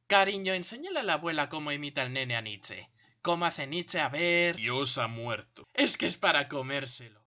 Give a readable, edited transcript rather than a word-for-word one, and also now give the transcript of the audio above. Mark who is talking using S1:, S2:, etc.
S1: Cariño, enséñale a la abuela cómo imita el nene a Nietzsche. ¿Cómo hace Nietzsche? A ver...
S2: Dios ha muerto.
S1: Es que es para comérselo.